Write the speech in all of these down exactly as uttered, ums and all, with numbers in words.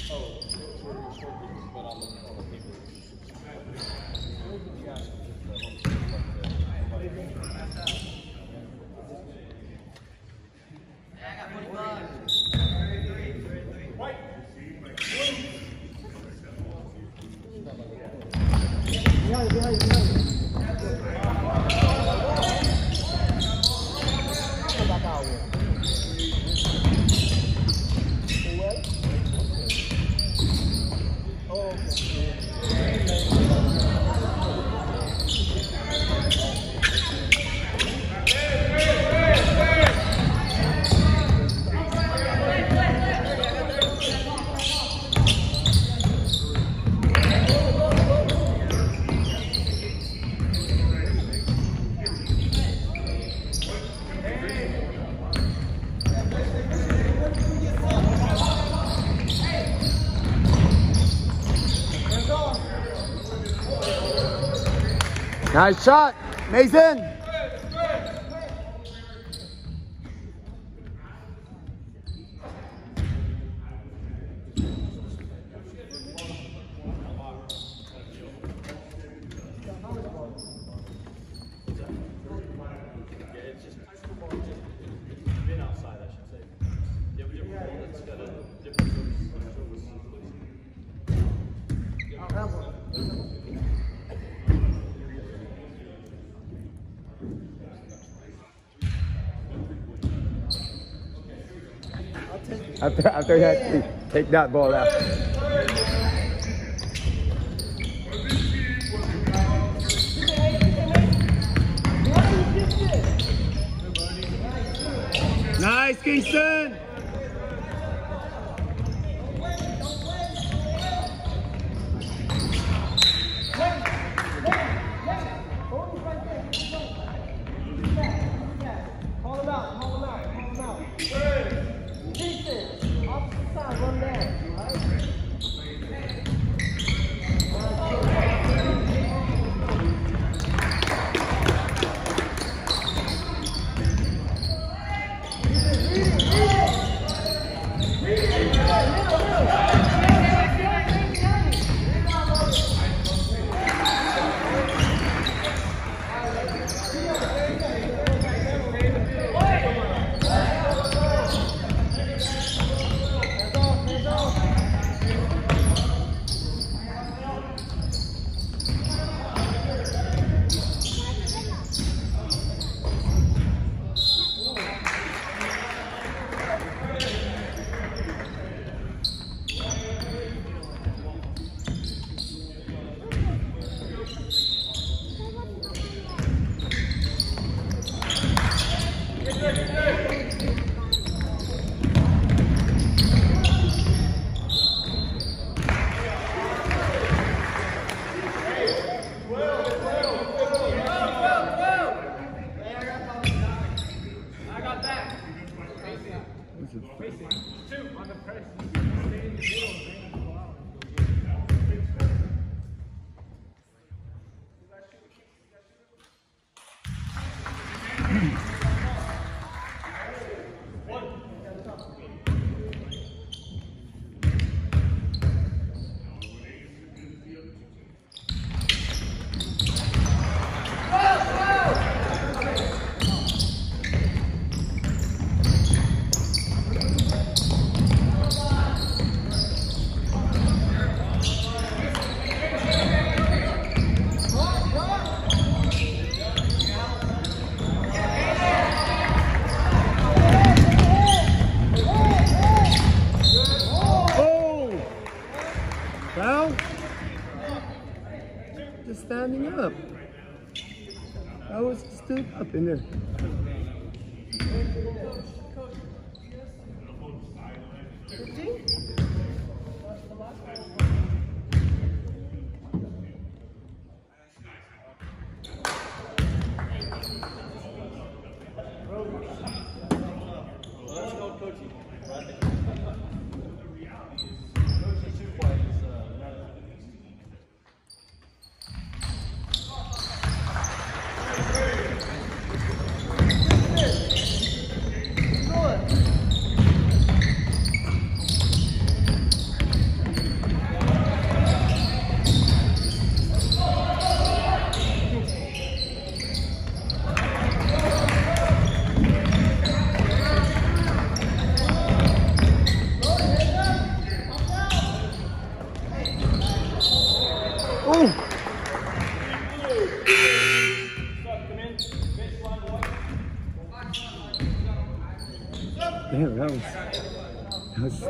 Nice shot, Mason. After, after that, take that ball out. Nice, Kingston! Standing up. I was stood up in there.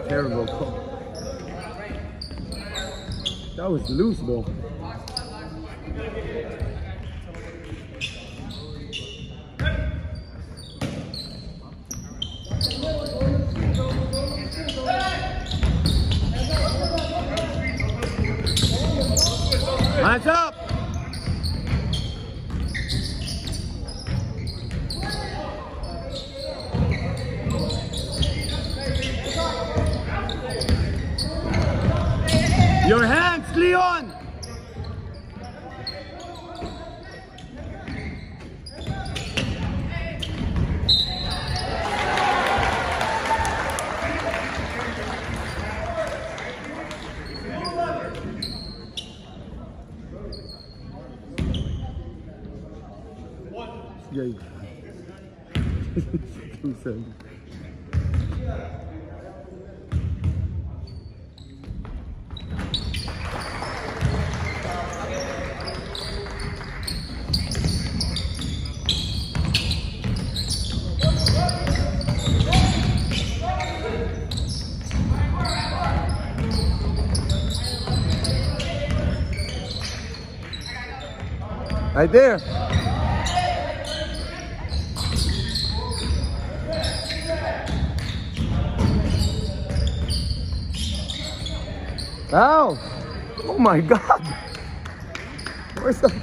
Terrible call. That was loose ball. Hands up! Your hands, Leon! Yeah. Two seconds. Right there. Ow! Oh my God! Where's the...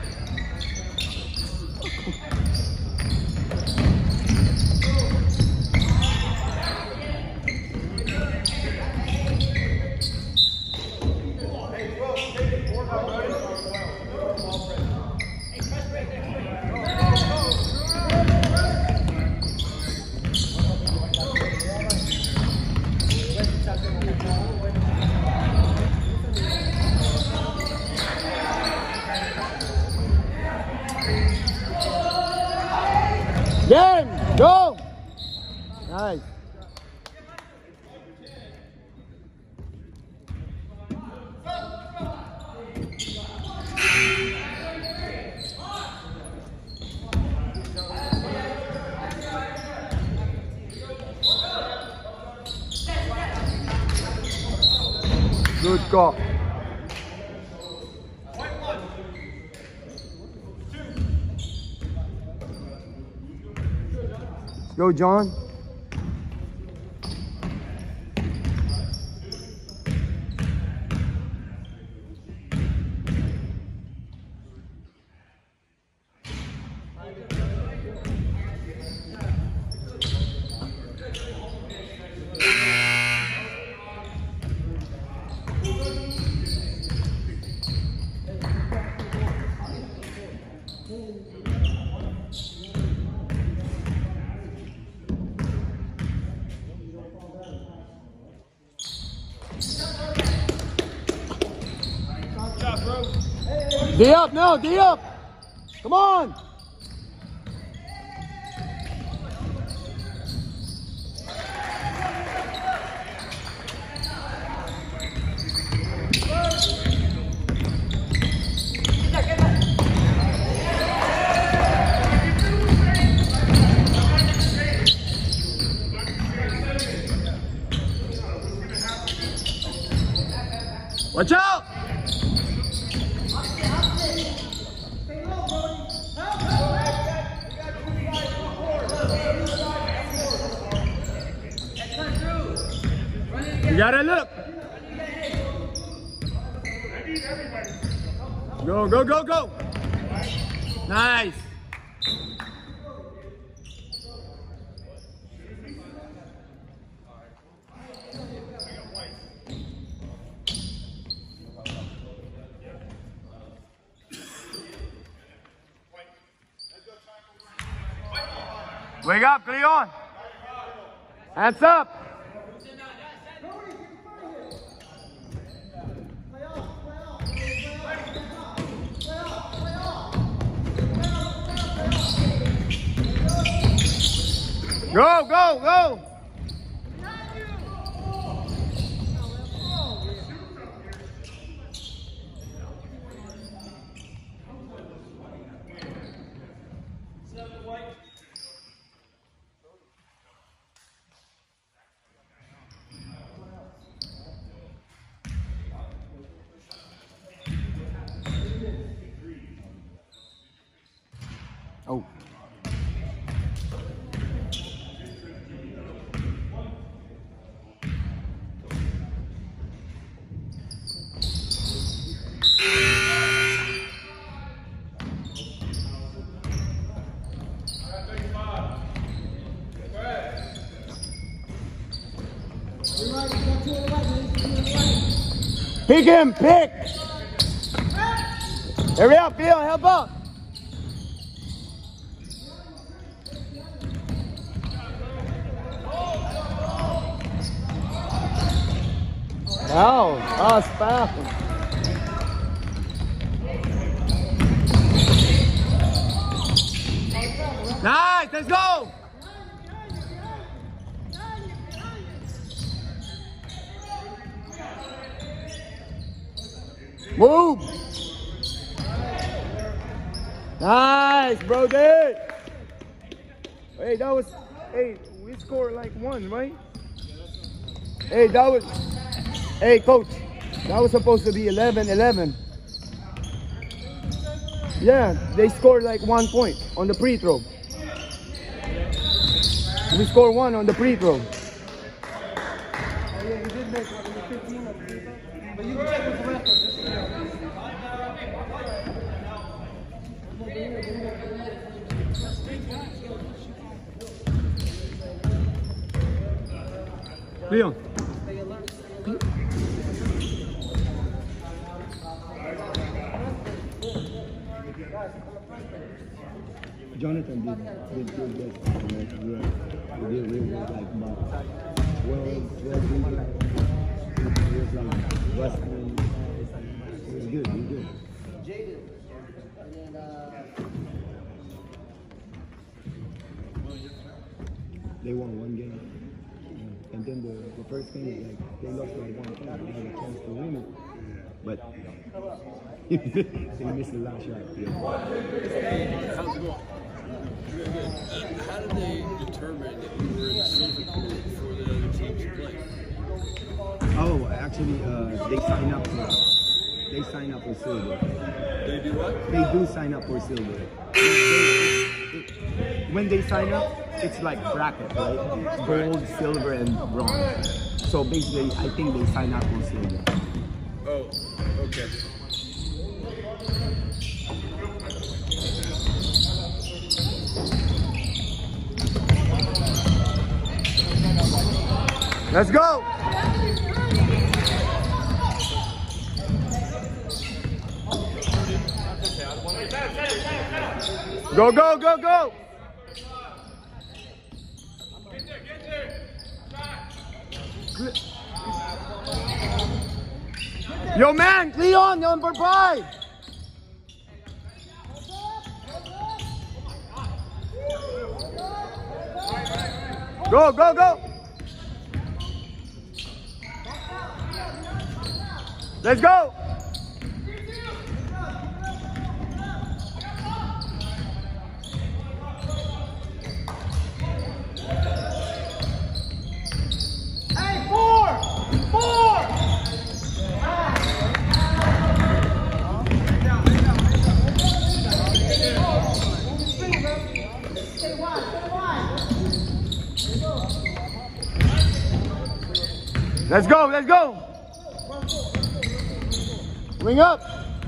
Game! Go! Nice. Good call. Go, John. D up, no, D up. Come on. Watch out. You gotta look. Go, go, go, go. Nice. Wake up, Leon. Hands up. Go, go, go! Pick him, pick! Hurry up, Leo, help up! Wow, that's fast. Nice, let's go! Move! Nice, bro, dude! Hey, that was, hey, we scored like one, right? Hey, that was, hey, coach, that was supposed to be eleven eleven. Yeah, they scored like one point on the pre-throw. We scored one on the pre-throw. Oh, yeah, you did make fifteen of the but you can check with the rest of this. Leon. Jonathan did did good this. Like, yeah, he did really good, like about twelve, twelve years. It was like wrestling. It was good, it was good. Jaden. And then, uh... They won one game. Yeah. And then the, the first thing is like they lost like one point. They had a chance to win it. But they missed the last shot. Yeah. How's it going? Good, good. Uh, how did they determine that you were in the silver pool before the other teams played? Oh, actually, uh, they sign up for they sign up for silver. They do what? They do sign up for silver. They, they, it, when they sign up, it's like bracket, right? Gold, silver, and bronze. So basically, I think they sign up for silver. Oh, okay. Let's go! Go, go, go, go! Yo, man, Leon, number five! Go, go, go! Let's go! Hey, four! Four! Let's go, let's go! Wing up!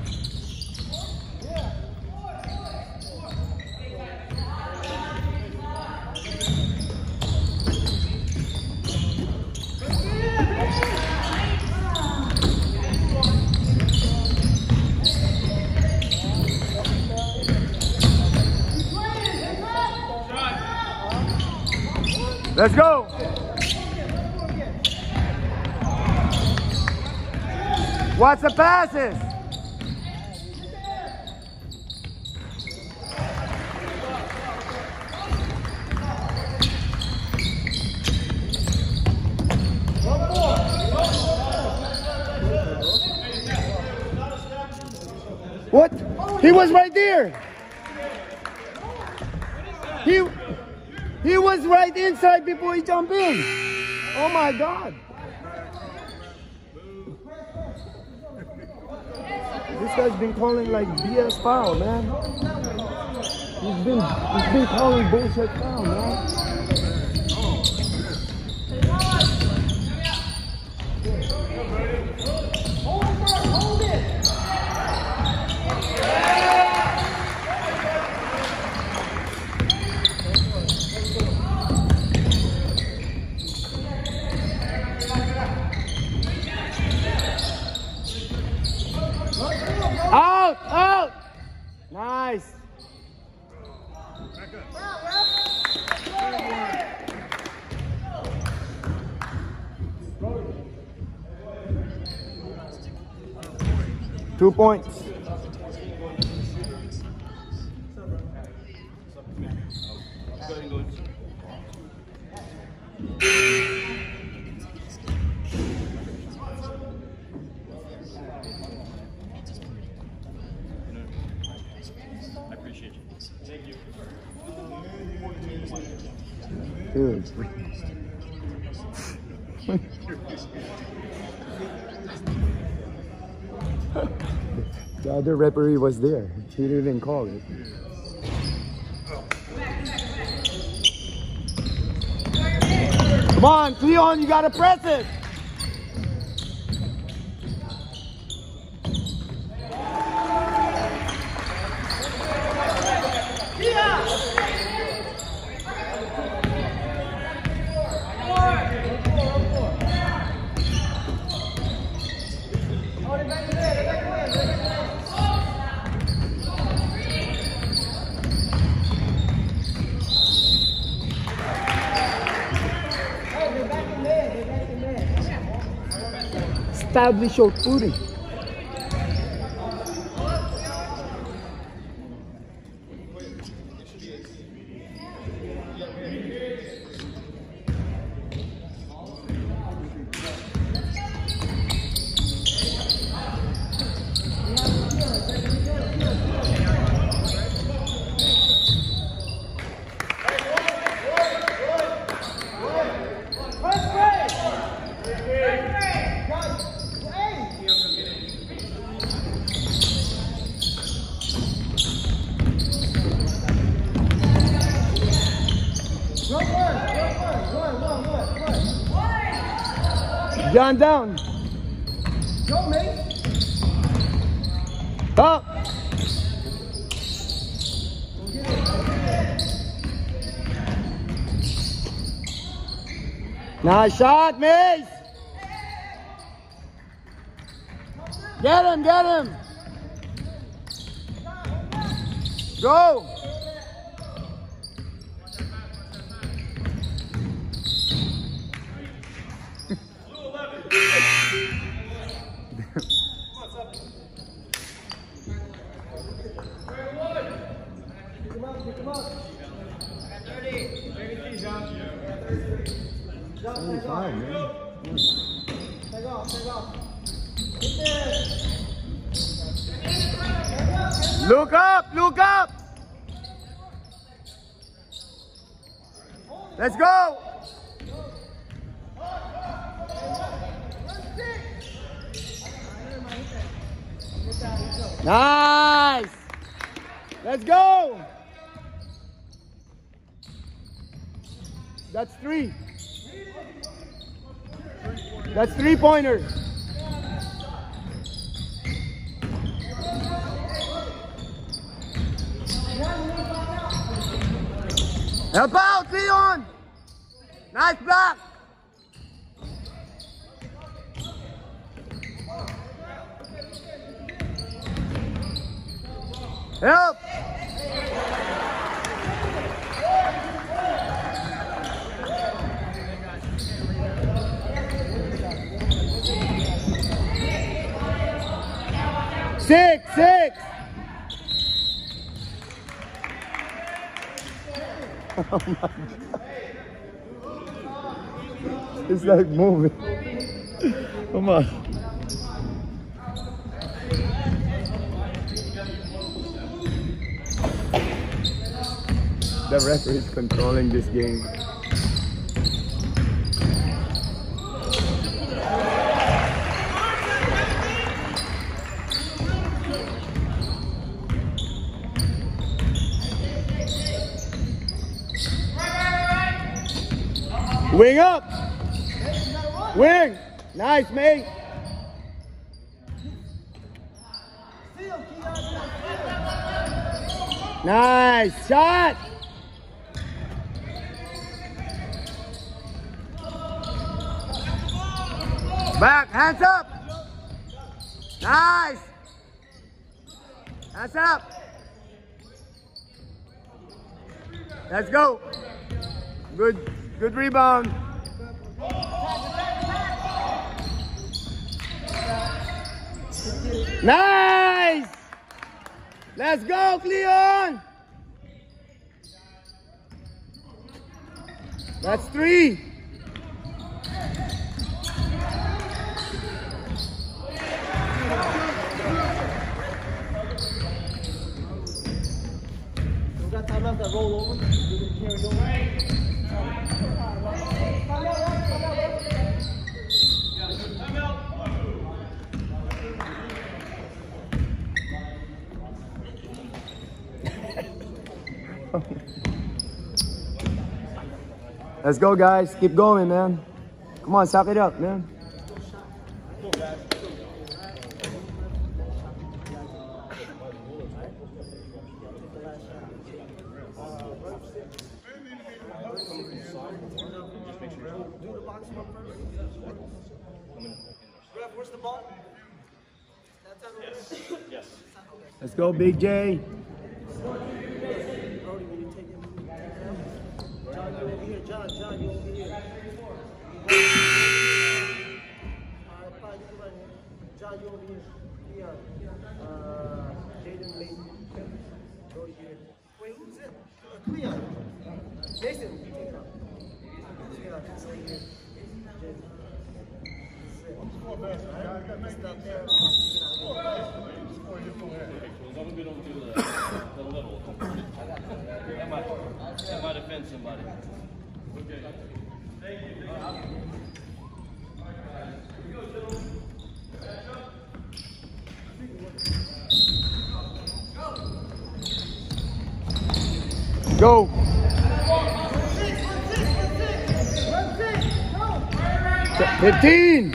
Let's go! Watch the passes! What? He was right there! He, he was right inside before he jumped in! Oh my God! This guy's been calling like B S foul, man. He's been he's been calling bullshit foul, man. Hold it! Nice. Two points. I appreciate you. Thank you. Dude. The other referee was there. He didn't call it. Come on, Cleon, you gotta press it. Establish your footing. John down. Go, mate. Up. Nice shot, Mace. Get him, get him. Go. Fine, man. Take off, take off. Look up, look up. Let's go. Nice. Let's go. That's three. That's three pointers. Help out, Leon. Nice block. Help. Six, six. Oh my God. It's like moving. Come on. The referee is controlling this game. Wing up! Wing! Nice, mate! Nice shot! Back, hands up! Nice! Hands up! Let's go. Good, good rebound. Nice. Let's go, Cleon. That's three. Got time left to roll over. You're gonna carry over. Let's go, guys. Keep going, man. Come on, suck it up, man. Where's the ball? Yes. Let's go, Big J. John, John, you over here. John, you over here. Leon. Uh, Jaden Lee. Brody here. Wait, who's it? Uh, Cleon. Jason, take it out. Cleon, it's right here. Jaden. Stop there. As long as we don't do the, the little. That might, that might offend somebody. Okay. Thank you. Go. Fifteen.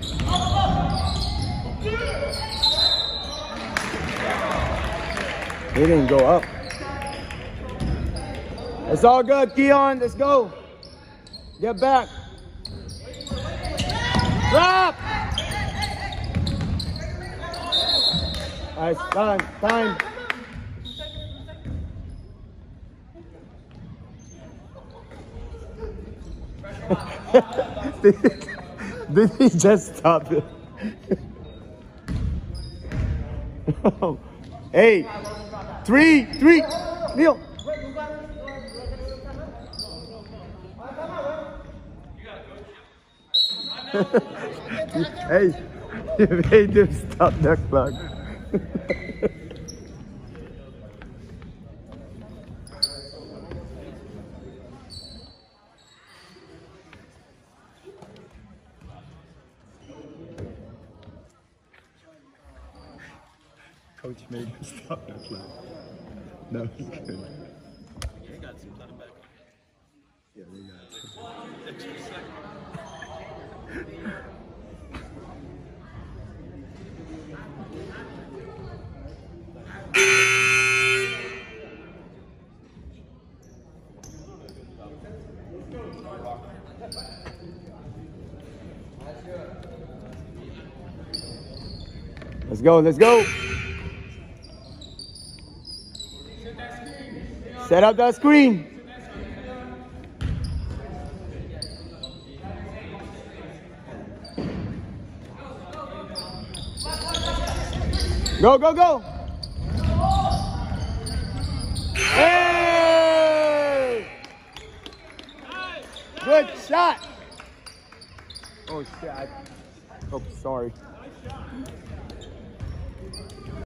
He didn't go up. It's all good, Keon. Let's go. Get back. Drop. Nice. Time. Time. did, did he just stop it? Eight. Three. Three. Neil. Hey, you made him stop that clock. Coach made him stop that clock. That was good. They got some time back. Yeah, they got it. Extra second. Let's go, let's go. Set up that screen. Go, go, go. Hey! Good shot. Oh, shit. I, oh, sorry.